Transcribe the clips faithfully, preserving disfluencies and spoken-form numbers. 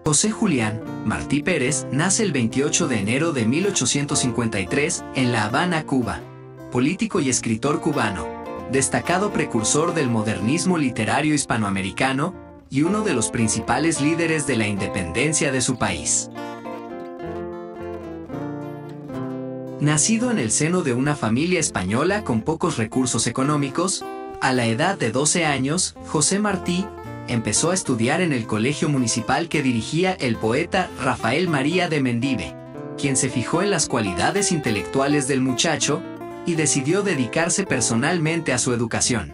José Julián Martí Pérez nace el veintiocho de enero de mil ochocientos cincuenta y tres en La Habana, Cuba. Político y escritor cubano, destacado precursor del modernismo literario hispanoamericano y uno de los principales líderes de la independencia de su país. Nacido en el seno de una familia española con pocos recursos económicos, a la edad de doce años, José Martí empezó a estudiar en el colegio municipal que dirigía el poeta Rafael María de Mendive, quien se fijó en las cualidades intelectuales del muchacho y decidió dedicarse personalmente a su educación.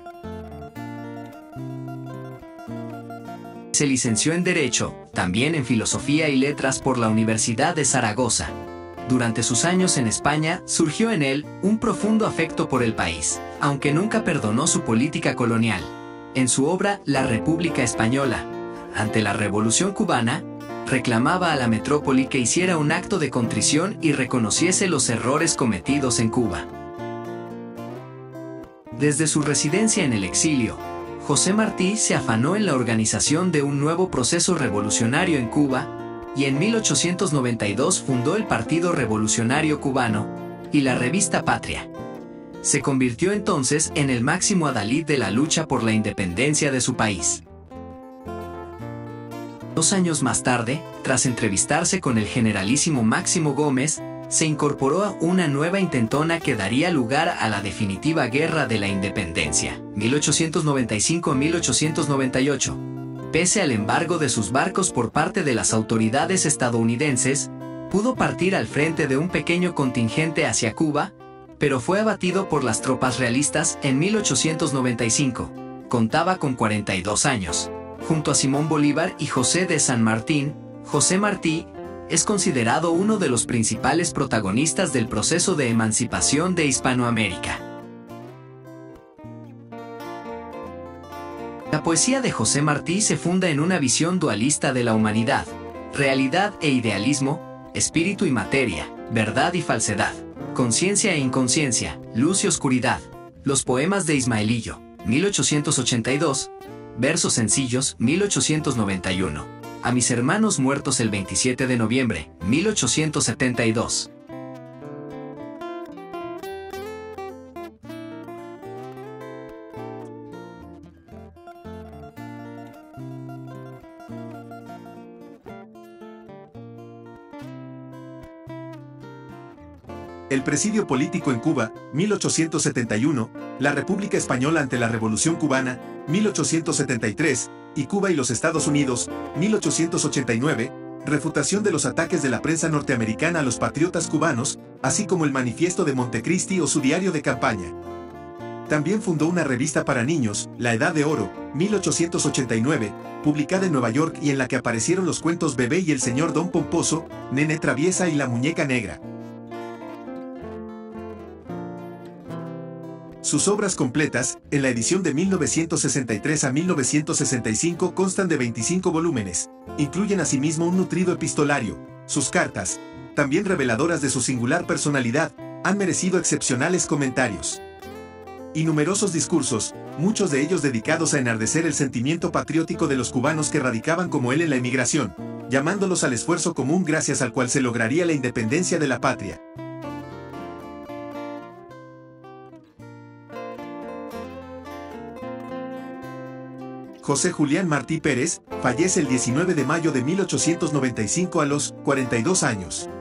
Se licenció en Derecho, también en Filosofía y Letras por la Universidad de Zaragoza. Durante sus años en España, surgió en él un profundo afecto por el país, aunque nunca perdonó su política colonial. En su obra La República Española, ante la Revolución Cubana, reclamaba a la metrópoli que hiciera un acto de contrición y reconociese los errores cometidos en Cuba. Desde su residencia en el exilio, José Martí se afanó en la organización de un nuevo proceso revolucionario en Cuba, y en mil ochocientos noventa y dos fundó el Partido Revolucionario Cubano y la revista Patria. Se convirtió entonces en el máximo adalid de la lucha por la independencia de su país. Dos años más tarde, tras entrevistarse con el generalísimo Máximo Gómez, se incorporó a una nueva intentona que daría lugar a la definitiva Guerra de la Independencia, mil ochocientos noventa y cinco a mil ochocientos noventa y ocho. Pese al embargo de sus barcos por parte de las autoridades estadounidenses, pudo partir al frente de un pequeño contingente hacia Cuba, pero fue abatido por las tropas realistas en mil ochocientos noventa y cinco. Contaba con cuarenta y dos años. Junto a Simón Bolívar y José de San Martín, José Martí es considerado uno de los principales protagonistas del proceso de emancipación de Hispanoamérica. La poesía de José Martí se funda en una visión dualista de la humanidad, realidad e idealismo, espíritu y materia, verdad y falsedad, conciencia e inconsciencia, luz y oscuridad. Los poemas de Ismaelillo, mil ochocientos ochenta y dos, versos sencillos, mil ochocientos noventa y uno. A mis hermanos muertos el veintisiete de noviembre, mil ochocientos setenta y dos. El presidio político en Cuba, mil ochocientos setenta y uno, la República Española ante la Revolución Cubana, mil ochocientos setenta y tres, y Cuba y los Estados Unidos, mil ochocientos ochenta y nueve, refutación de los ataques de la prensa norteamericana a los patriotas cubanos, así como el Manifiesto de Montecristi o su diario de campaña. También fundó una revista para niños, La Edad de Oro, mil ochocientos ochenta y nueve, publicada en Nueva York y en la que aparecieron los cuentos Bebé y el señor Don Pomposo, Nene Traviesa y la Muñeca Negra. Sus obras completas, en la edición de mil novecientos sesenta y tres a mil novecientos sesenta y cinco, constan de veinticinco volúmenes. Incluyen asimismo un nutrido epistolario. Sus cartas, también reveladoras de su singular personalidad, han merecido excepcionales comentarios y numerosos discursos, muchos de ellos dedicados a enardecer el sentimiento patriótico de los cubanos que radicaban como él en la emigración, llamándolos al esfuerzo común gracias al cual se lograría la independencia de la patria. José Julián Martí Pérez fallece el diecinueve de mayo de mil ochocientos noventa y cinco a los cuarenta y dos años.